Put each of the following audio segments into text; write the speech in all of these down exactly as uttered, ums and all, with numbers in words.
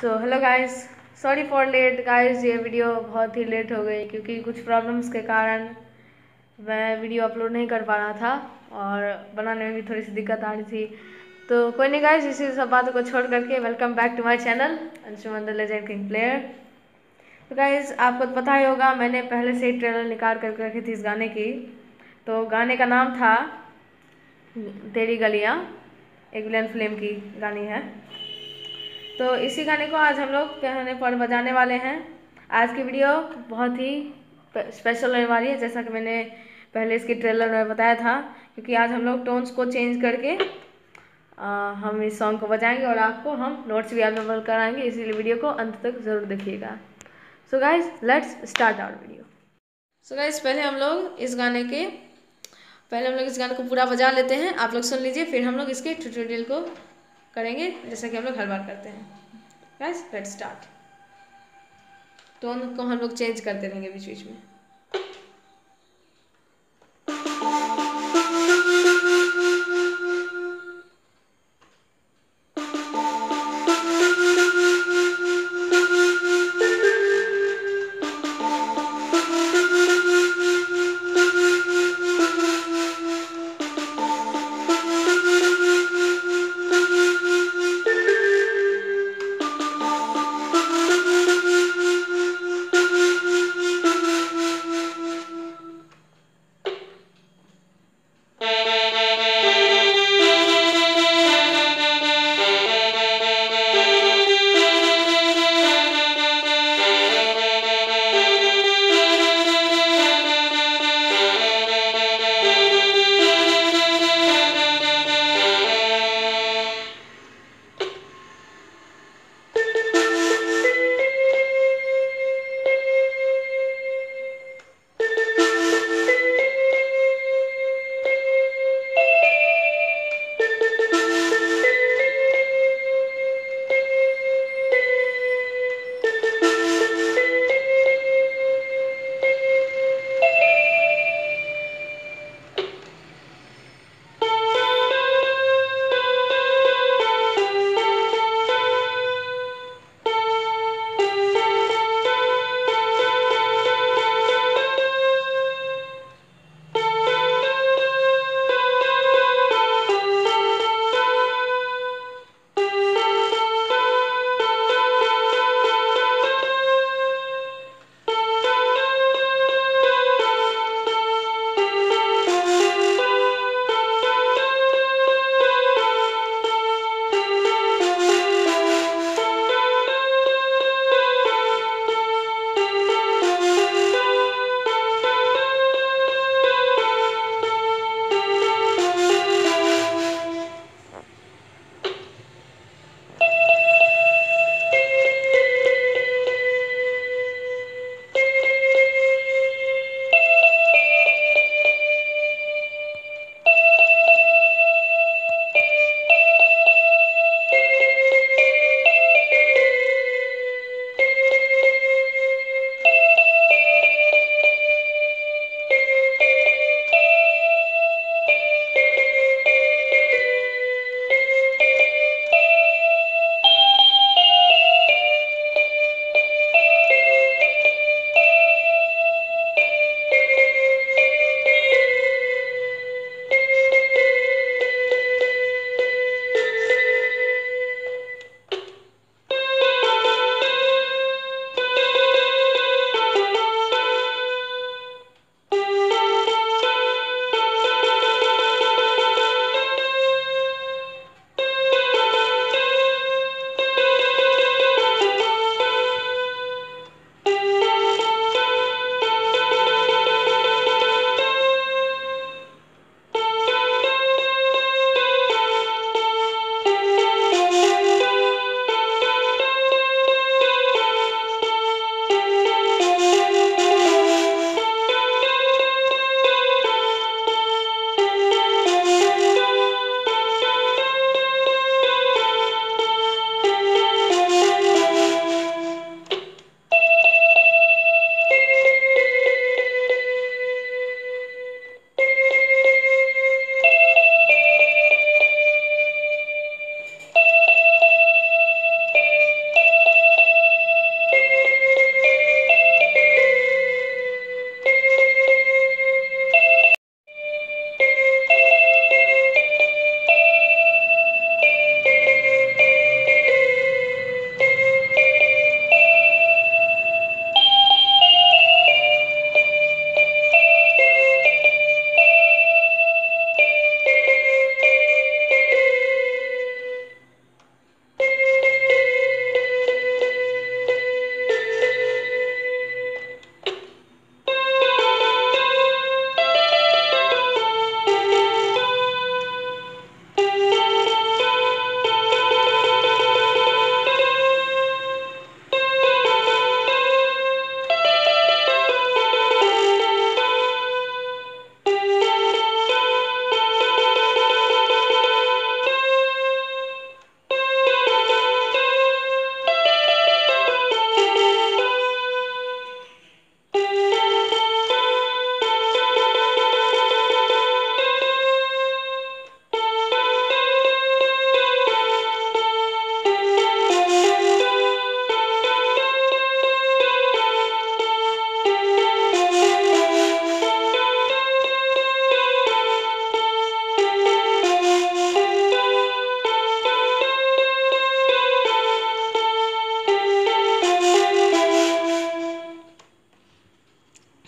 So hello guys, sorry for late guys. ये video बहुत ही लेट हो गई क्योंकि कुछ प्रॉब्लम्स के कारण मैं वीडियो अपलोड नहीं कर पा रहा था और बनाने में भी थोड़ी सी दिक्कत आ रही थी। तो कोई नहीं गाइस, इसी सब बातों को छोड़ करके welcome back to my channel Anshuman the legend king player. तो गाइस, आपको तो पता ही होगा, मैंने पहले से ही ट्रेलर निकाल करके रखी थी इस गाने की। तो गाने का नाम था तेरी गलियाँ, एक विलन फिल्म की गानी है। तो इसी गाने को आज हम लोग कहने पर बजाने वाले हैं। आज की वीडियो बहुत ही स्पेशल होने वाली है, जैसा कि मैंने पहले इसके ट्रेलर में बताया था, क्योंकि आज हम लोग टोन्स को चेंज करके आ, हम इस सॉन्ग को बजाएंगे और आपको हम नोट्स भी अवेलेबल कराएंगे, इसीलिए वीडियो को अंत तक ज़रूर देखिएगा। So guys, let's start our video. So guys, पहले हम लोग इस गाने के पहले हम लोग इस गाने को पूरा बजा लेते हैं, आप लोग सुन लीजिए, फिर हम लोग इसके ट्यूटोरियल को करेंगे जैसा कि हम लोग हर बार करते हैं। Guys, let's start. टोन को हम लोग चेंज करते रहेंगे बीच बीच में।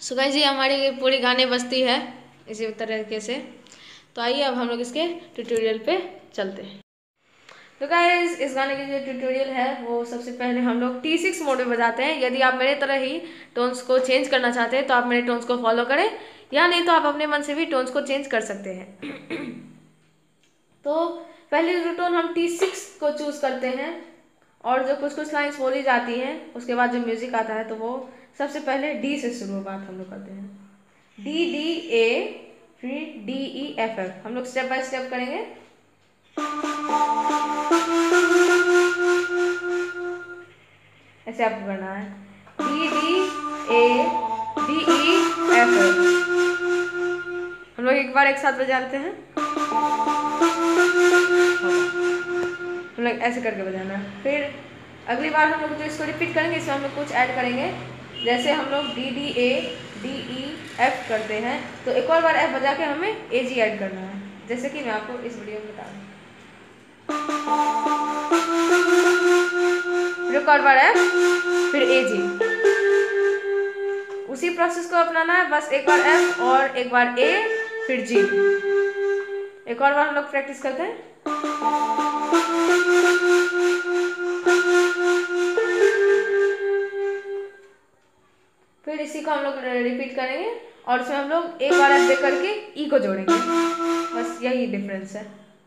सो गाइस ये हमारी पूरी गाने बजती है इसी तरीके से। तो आइए अब हम लोग इसके ट्यूटोरियल पे चलते हैं। तो गाइस इस गाने की जो ट्यूटोरियल है वो सबसे पहले हम लोग टी सिक्स मोड में बजाते हैं। यदि आप मेरे तरह ही टोन्स को चेंज करना चाहते हैं तो आप मेरे टोन्स को फॉलो करें, या नहीं तो आप अपने मन से भी टोन्स को चेंज कर सकते हैं। तो पहले जो टोन हम टी सिक्स को चूज करते हैं और जो कुछ कुछ लाइन्स बोली जाती हैं उसके बाद जो म्यूजिक आता है तो वो सबसे पहले डी से शुरुआत हम लोग करते हैं। डी डी ए फिर डी ई एफ एफ। हम लोग स्टेप बाय स्टेप करेंगे। ऐसे आपको करना है D D A D E F F. हम लोग एक बार एक साथ बजाते हैं। हम लोग ऐसे करके बजाना है। फिर अगली बार हम लोग जो इसको रिपीट करेंगे इसमें हम लोग कुछ ऐड करेंगे। जैसे हम लोग D D A D E F करते हैं तो एक और बार एफ बजा के हमें ए जी ऐड करना है, जैसे कि मैं आपको इस वीडियो में बता दूँ। एक और बार एफ फिर ए जी। उसी प्रोसेस को अपनाना है, बस एक बार एफ और एक बार ए फिर जी। एक और बार हम लोग प्रैक्टिस करते हैं। फिर इसी को हम लोग रिपीट करेंगे और उसमें हम लोग एक बार ऐसे करके ई को जोड़ेंगे। बस यही डिफरेंस है।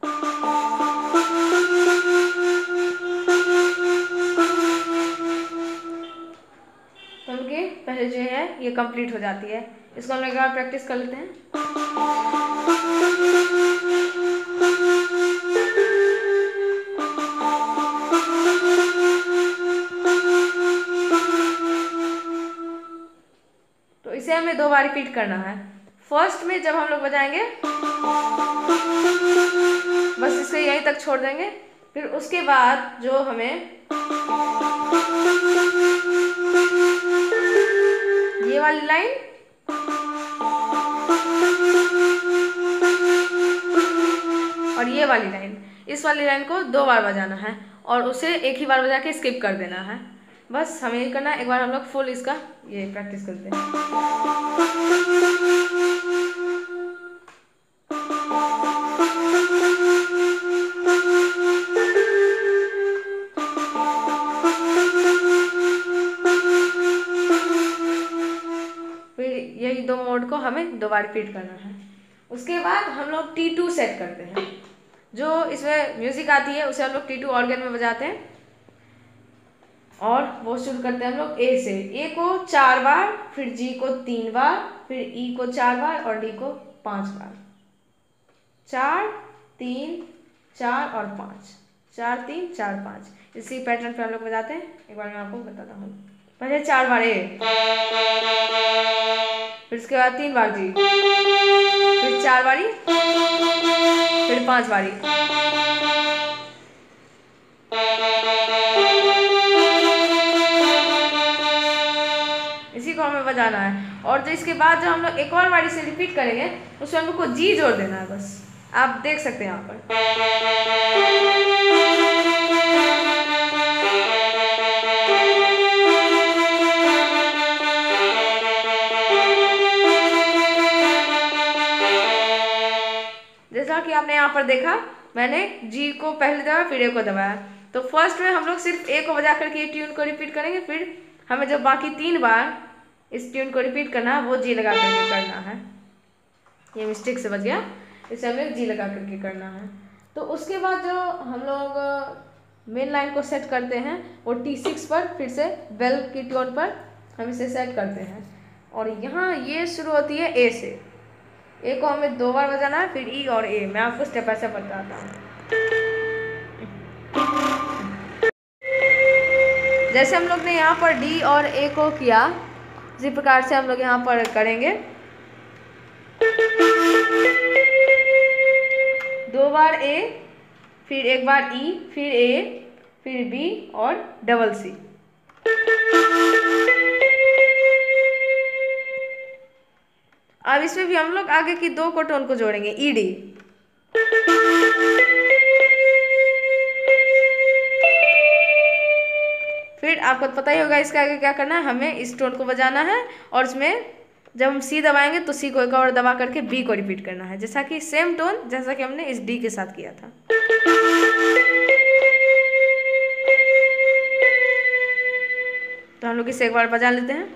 तो उनके पहले जो है ये कंप्लीट हो जाती है। इसको हम लोग एक बार प्रैक्टिस कर लेते हैं। तो इसे हमें दो बार रिपीट करना है। फर्स्ट में जब हम लोग बजाएंगे बस इसे यहीं तक छोड़ देंगे। फिर उसके बाद जो हमें ये वाली लाइन और ये वाली लाइन, इस वाली लाइन को दो बार बजाना है और उसे एक ही बार बजा के स्किप कर देना है। बस हमें ये करना है। एक बार हम लोग फुल इसका ये प्रैक्टिस करते हैं। फिर यही दो मोड को हमें दो बार रिपीट करना है। उसके बाद हम लोग टी टू सेट करते हैं। जो इसमें म्यूजिक आती है उसे हम लोग टी टू ऑर्गन में बजाते हैं और वो शुरू करते हैं हम लोग ए से। ए को चार बार, फिर जी को तीन बार, फिर ई को चार बार और डी को पांच बार। चार तीन चार और पाँच, चार तीन चार पाँच। इसी पैटर्न पे हम लोग बजाते हैं। एक बार मैं आपको बताता हूँ। पहले चार बार ए, फिर उसके बाद तीन बार जी, फिर चार बारी, फिर पांच बारी। इसी को हमें बजाना है। और जो इसके बाद जो हम लोग एक और बारी से रिपीट करेंगे उसमें हम लोग को जी जोड़ देना है। बस आप देख सकते हैं यहाँ पर। जैसा कि आपने यहाँ पर देखा, मैंने जी को पहले दबाया फिर ए को दबाया। तो फर्स्ट में हम लोग सिर्फ ए को बजा करके ये ट्यून को रिपीट करेंगे। फिर हमें जब बाकी तीन बार इस ट्यून को रिपीट करना है वो जी लगा करके करना है। ये मिस्टेक से बच गया, इसे हमें जी लगा करके करना है। तो उसके बाद जो हम लोग मेन लाइन को सेट करते हैं वो टी सिक्स पर, फिर से बेल की ट्यून पर हम इसे सेट करते हैं। और यहाँ ये शुरू होती है ए से। ए को हमें दो बार बजाना है, फिर ई और ए। मैं आपको स्टेप बाय स्टेप बताता हूँ। जैसे हम लोग ने यहाँ पर डी और ए को किया, इसी प्रकार से हम लोग यहाँ पर करेंगे। दो बार ए, फिर एक बार ई, फिर ए, फिर बी और डबल सी। अब इसमें भी हम लोग आगे की दो को टोन को जोड़ेंगे, ई डी। फिर आपको पता ही होगा इसके आगे क्या करना है। हमें इस टोन को बजाना है और इसमें जब हम सी दबाएंगे तो सी को एक और दबा करके बी को रिपीट करना है, जैसा कि सेम टोन जैसा कि हमने इस डी के साथ किया था। तो हम लोग इसे एक बार बजा लेते हैं।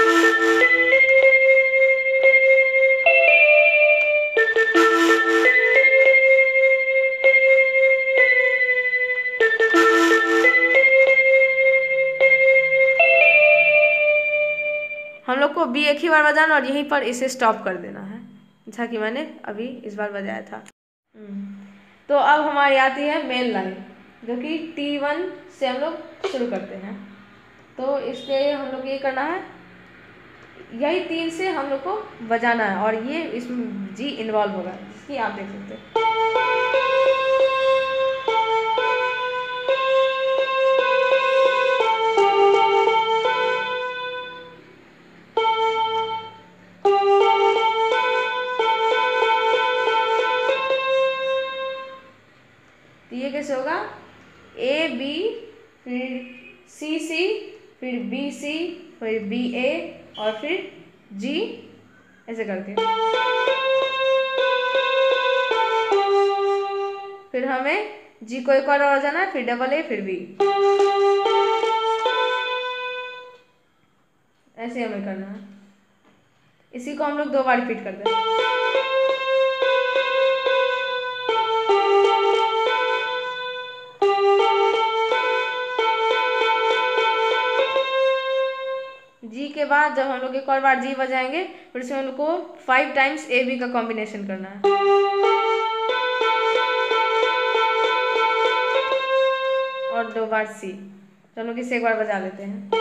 हम लोग को बी एक ही बार बजाना और यहीं पर इसे स्टॉप कर देना है, जैसा कि मैंने अभी इस बार बजाया था। तो अब हमारी आती है मेन लाइन, जो कि टी वन से हम लोग शुरू करते हैं। तो इसलिए हम लोग ये करना है, यही तीन से हम लोग को बजाना है और ये इसमें जी इन्वॉल्व होगा, जिसकी आप देख सकते हैं। तो ये कैसे होगा, ए बी फिर सी सी फिर बी सी फिर बी ए और फिर जी, ऐसे करके। फिर हमें जी को एक और बजाना है, फिर डबल ए फिर बी, ऐसे हमें करना है। इसी को हम लोग दो बार रिपीट करते हैं। जी के बाद जब हम लोग एक और बार जी बजाएंगे, फिर इसमें हम लोग को फाइव टाइम्स ए बी का कॉम्बिनेशन करना है और दो बार सी। तो हम लोग इसे एक बार बजा लेते हैं।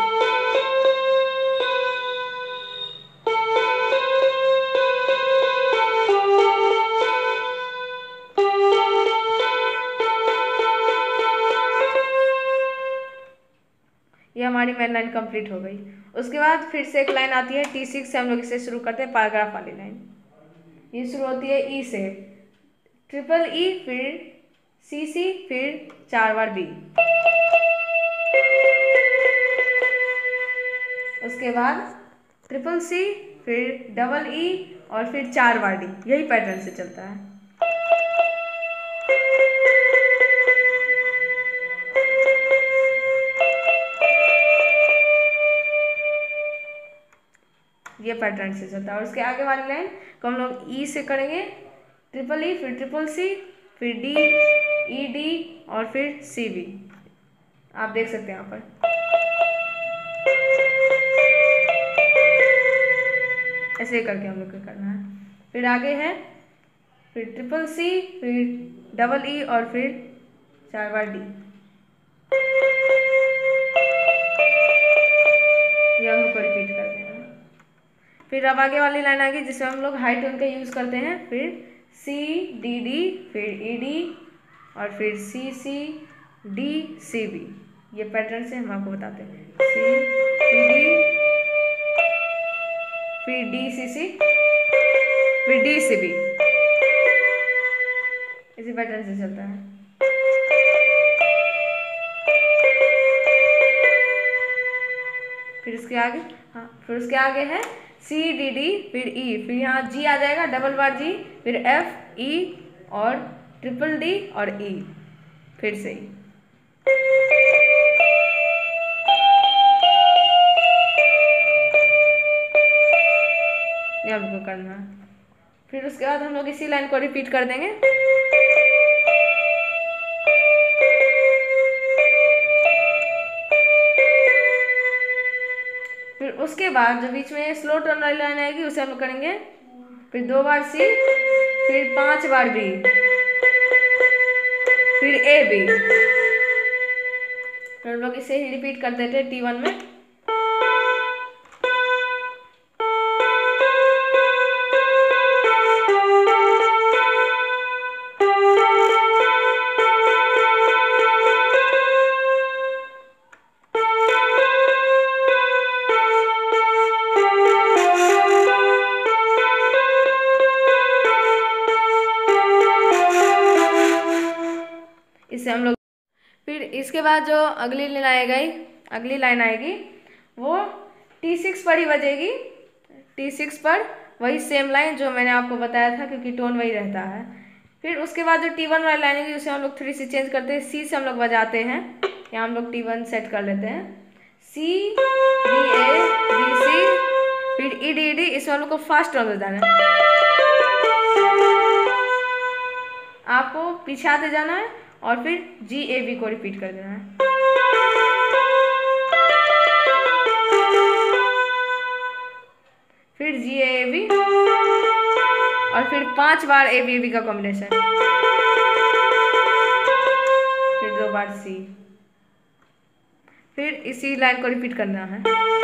ये हमारी मेन लाइन कंप्लीट हो गई। उसके बाद फिर से एक लाइन आती है टी सिक्स से, हम लोग इसे शुरू करते हैं पैराग्राफ वाली लाइन। ये शुरू होती है ई से, ट्रिपल ई फिर सी सी फिर चार बार बी, उसके बाद ट्रिपल सी फिर डबल ई और फिर चार बार डी। यही पैटर्न से चलता है। ये पैटर्न से चलता है। और उसके आगे वाली लाइन को हम लोग ई से करेंगे, ट्रिपल ई फिर ट्रिपल सी फिर डी ई डी और फिर सी बी। आप देख सकते हैं यहाँ पर। ऐसे करके हम लोग को करना है। फिर आगे है फिर ट्रिपल सी फिर डबल ई और फिर चार बार डी। ये हम लोग को रिपीट कर देना। फिर अब आगे वाली लाइन आ गई जिसमें हम लोग हाई टोन का यूज़ करते हैं। फिर सी डी डी फिर ई डी और फिर C C D C B. ये पैटर्न से हम आपको बताते हैं। सी डी डी फिर डी सी सी फिर डी सी बी, इसी पैटर्न से चलता है। फिर उसके आगे हाँ फिर उसके आगे है सी डी डी फिर ई, फिर यहाँ जी आ जाएगा डबल बार जी, फिर एफ ई और ट्रिपल डी और ई, फिर से ई। ये हम लोग को करना है। फिर उसके बाद हम लोग इसी लाइन को रिपीट कर देंगे। फिर उसके बाद जो बीच में स्लो टोन वाली लाइन आएगी उसे हम लोग करेंगे। फिर दो बार सी फिर पांच बार बी फिर ए बी। फिर हम लोग इसे ही रिपीट कर देते हैं टी वन में। इसे हम लोग फिर इसके बाद जो अगली लाइन आएगी अगली लाइन आएगी वो टी सिक्स पर ही बजेगी। टी सिक्स पर वही सेम लाइन जो मैंने आपको बताया था, क्योंकि टोन वही रहता है। फिर उसके बाद जो टी वन वाली लाइन है उसे हम लोग थोड़ी सी चेंज करते हैं, सी से हम लोग बजाते हैं। यहाँ हम लोग टी वन सेट कर लेते हैं, C D A D C, फिर ई डी डी, इसमें हम लोग को फास्ट टोन बजाना है। आपको पीछे आते जाना है और फिर जी ए बी को रिपीट कर देना है। फिर जी ए बी और फिर पांच बार ए बी ए बी का कॉम्बिनेशन, फिर दो बार सी, फिर इसी लाइन को रिपीट करना है।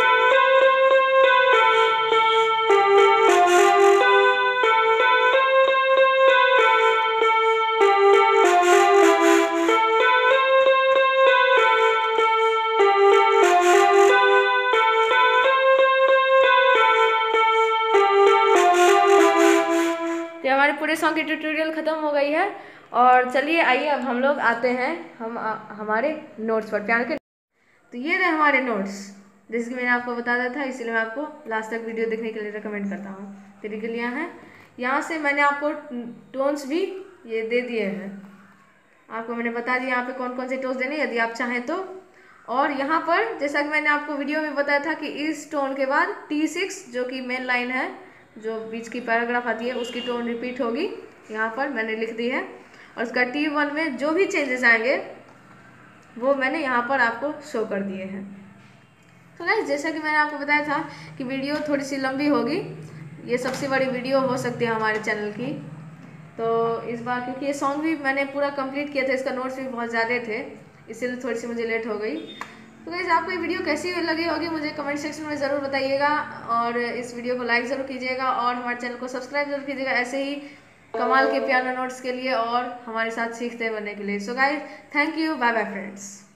तो हमारे पूरे सॉन्ग की ट्यूटोरियल ख़त्म हो गई है। और चलिए आइए अब हम लोग आते हैं हम आ, हमारे नोट्स पर, पियानो के। तो ये रहे हमारे नोट्स, जैसे कि मैंने आपको बताया था, इसीलिए मैं आपको लास्ट तक वीडियो देखने के लिए रिकमेंड करता हूँ। फिर के लिए हैं, यहाँ से मैंने आपको टोन्स भी ये दे दिए हैं, आपको मैंने बता दिया यहाँ पे कौन कौन से टोन्स देने यदि आप चाहें तो। और यहाँ पर जैसा कि मैंने आपको वीडियो में बताया था कि इस टोन के बाद टी सिक्स जो कि मेन लाइन है, जो बीच की पैराग्राफ आती है, उसकी टोन रिपीट होगी, यहाँ पर मैंने लिख दी है। और उसका टी वन में जो भी चेंजेस आएंगे वो मैंने यहाँ पर आपको शो कर दिए हैं। तो गाइस जैसा कि मैंने आपको बताया था कि वीडियो थोड़ी सी लंबी होगी, ये सबसे बड़ी वीडियो हो सकती है हमारे चैनल की। तो इस बार क्योंकि ये सॉन्ग भी मैंने पूरा कंप्लीट किया था, इसका नोट्स भी बहुत ज़्यादा थे, इसीलिए थोड़ी सी मुझे लेट हो गई। तो गाइस आपको ये वीडियो कैसी लगी होगी मुझे कमेंट सेक्शन में ज़रूर बताइएगा, और इस वीडियो को लाइक ज़रूर कीजिएगा और हमारे चैनल को सब्सक्राइब जरूर कीजिएगा ऐसे ही कमाल के पियानो नोट्स के लिए और हमारे साथ सीखते बनने के लिए। So guys thank you, bye bye friends.